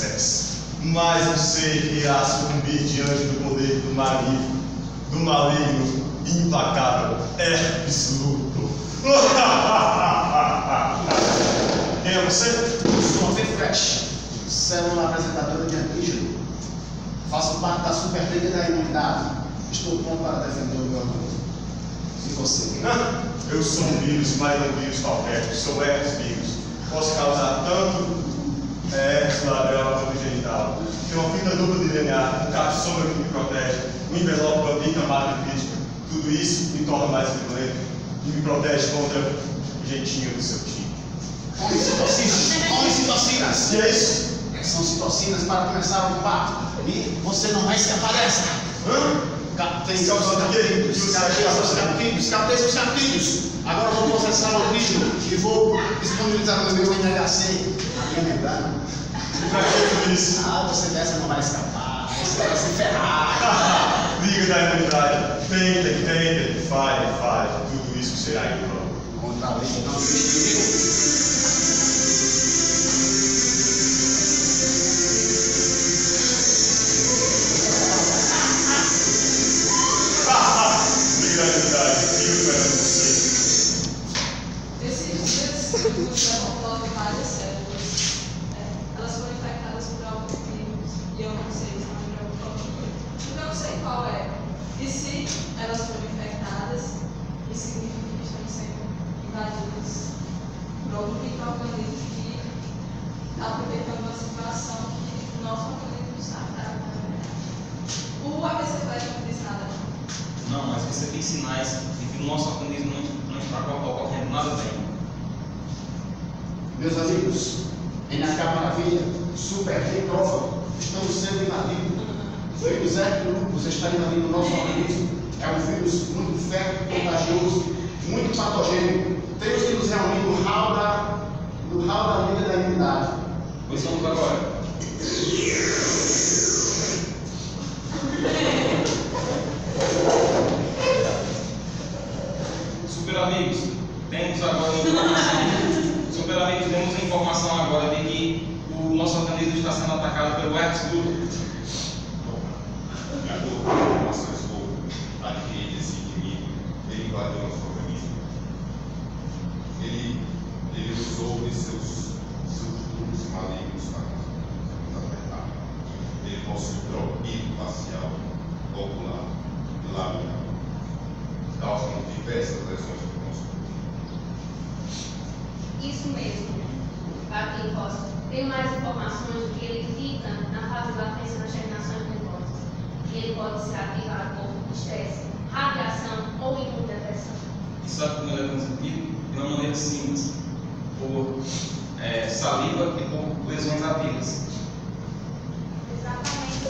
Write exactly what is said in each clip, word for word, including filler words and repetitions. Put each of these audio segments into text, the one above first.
sexo, mais você irá sucumbir diante do poder do maligno, do maligno implacável Herpes Luto. Quem é você? Sou a Fresh, célula apresentadora de antígeno. Faço parte da Superliga da Imunidade. Estou pronto para defender o meu amor. E você? Eu sou um vírus, mais um vírus qualquer. Sou herpes vírus. Posso causar tanto herpes labial quanto genital. Tenho uma fita dupla de D N A, um cabo sombra que me protege, um envelope bicamada crítica. Tudo isso me torna mais violento e me protege contra o jeitinho do seu tio. Come citocinas! Come citocinas! E é isso? São citocinas para começar o parto. E você não vai escapar dessa. Hã? Tem seus gatilhos, gatilhos, gatilhos, gatilhos. Agora eu vou processar o vídeo e vou disponibilizar no meu N H C, a minha membrana. Pra que tudo isso? Ah, você dessa não vai escapar. Você vai se ferrar. Liga da imunidade. Tenta, tenta, falha, falha. Tudo isso será em vão. Contra a lei não se várias células. É, elas foram infectadas por alguns vírus e eu não sei exatamente qual é. Eu não sei qual é. E se elas foram infectadas, isso significa que estamos sendo invadidas por algum micro-organismo que está aproveitando uma situação que o nosso organismo está fraco, na verdade. O A B C Flash não diz nada. Não, mas você tem sinais de que o nosso organismo não, não está ocorrendo nada bem. Meus amigos, N H Maravilha, Super Rei Prova, estamos sendo invadidos. O vírus Herpes Lupus está invadindo o nosso organismo. É um vírus muito feio, contagioso, muito patogênico. Temos que nos reunir no hall da, no hall da Liga da Imunidade. Pois vamos agora. Super amigos, temos agora uma informação. Super amigos, temos a informação agora de que o nosso organismo está sendo atacado pelo Herpes Luto. De acordo com as informações que adquiri desse inimigo, ele invadiu nosso organismo. Ele, ele usou de seus, seus tubos malignos para nos afetar. Ele possui tropismo facial, ocular e labial, causando diversas lesões do nosso corpo. Isso mesmo, Patrick Costa. Tem mais informações de que ele fica na fase de latência nas terminações nervosas. E ele pode ser ativado por estresse, radiação ou imunodepressão. E sabe como ele é transmitido? De uma maneira simples, por é, saliva e por lesões ativas. Exatamente.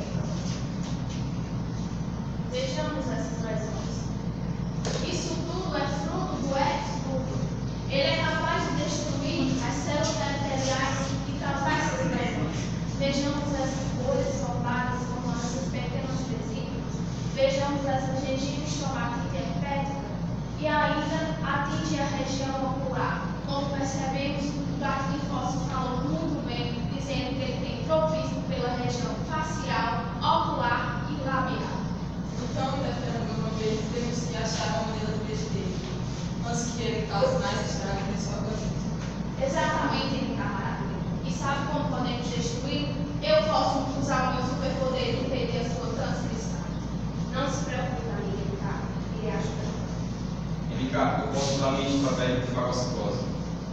Vejamos essas lesões. Isso tudo é fruto do Herpes Luto. Ele é capaz de destruir as células epiteliais e causar essas lesões. Vejamos essas bolhas formadas formando essas pequenas vesículas. Vejamos essa gengiva estomática herpética. E ainda atinge a região ocular. Como percebemos, o Patrick Costa falou muito bem, dizendo que ele tem tropismo pela região facial, ocular e labial. Então, defendendo uma vez, temos que achar uma maneira de prender, antes que ele cause mais estrago nesse organismo. Exatamente, N H Maravilha. E sabe como podemos destruir? Eu posso usar o meu superpoder e impedir a sua transmissão. Não se preocupe, amiga N K. Irei ajudar. N K, eu posso usar a minha estratégia de fagocitose.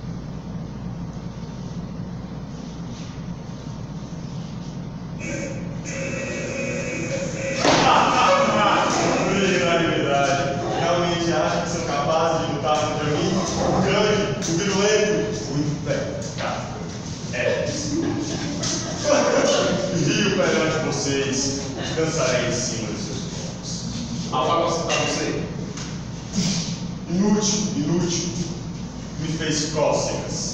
Realmente acham que são capazes de lutar contra mim? O grande, o virulento, o infectado. É isso. Rio perante vocês, descansarei em cima dos seus corpos. A fagocitar você. Inútil, inútil. Me fez cócegas.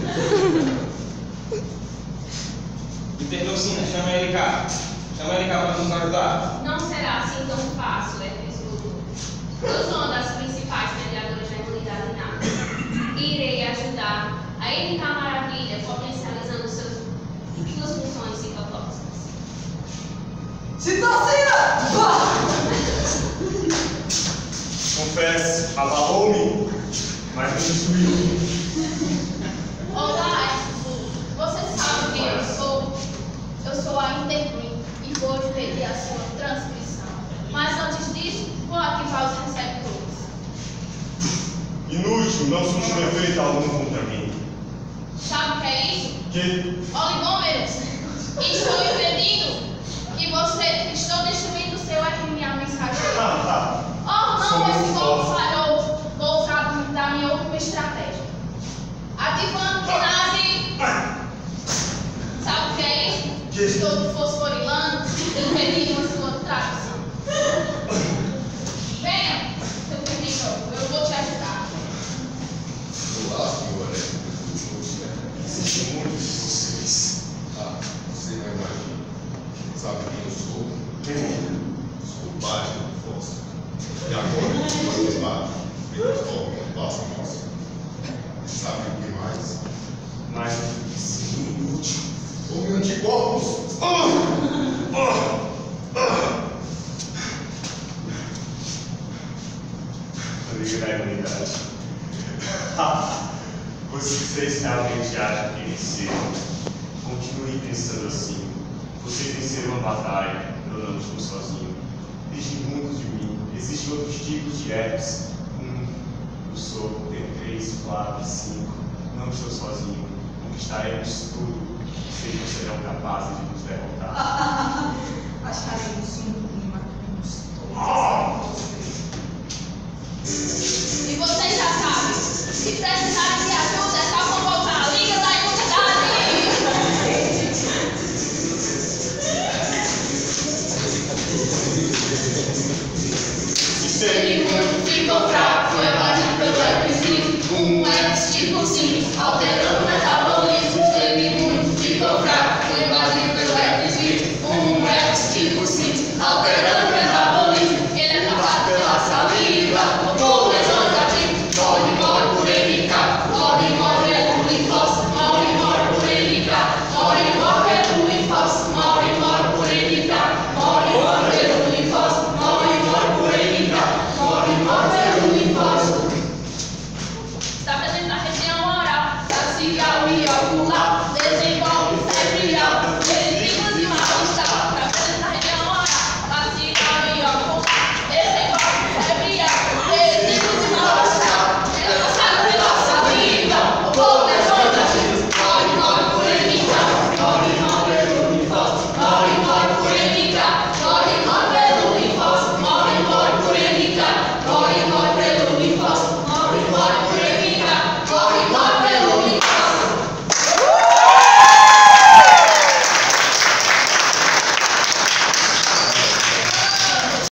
Interleucina, chama a L K. Chama a L K para nos ajudar. Não será assim tão fácil, Herpes Luto. Eu sou uma das principais mediadoras da imunidade inata. Irei ajudar a N K Maravilha, potencializando seus, suas funções Citocina! Confesso, abalou-me, mas me destruiu. Olá, você sabe quem eu sou? Eu sou a Intergreen e vou pedir a sua transcrição. Mas antes disso, vou ativar os receptores. Inútil, não surgiu efeito algum contra mim. Sabe o que é isso? Que? Oligômeros. Estou impedindo que você... Estou destruindo o seu R N A mensageiro. Ah, tá. Oh, não, Sou esse muito golpe forte. falhou. Vou usar da minha última estratégia. Ativando quinase. Sabe o que é isso? Que? Estou fosforilando, impedindo a sua tradução. Venha, seu terrível, eu vou te ajudar. Olá, senhora. Existem muitos de vocês. Ah, você não imagina. Sabe quem eu sou? Quem? Sou o pai do Foster. E agora eu vou levar o passo nosso. Sabe o que mais? Mas sim, inútil. Tome anticorpos. Ah! Ah! Ah! Liga da imunidade. Vocês realmente acham que venceram? Continue pensando assim. Vocês venceram a batalha. Eu não estou sozinho. Existem muitos de mim. Existem outros tipos de herpes. Um, eu sou, tenho três, quatro, cinco. Não estou sozinho. Conquistaremos tudo. Vocês serão capazes de nos derrotar. Acharemos um e mataremos todos vocês. E vocês já sabem, se precisarem de ajuda, é só convocar a Liga da Imunidade. Isso é Ficou fraco.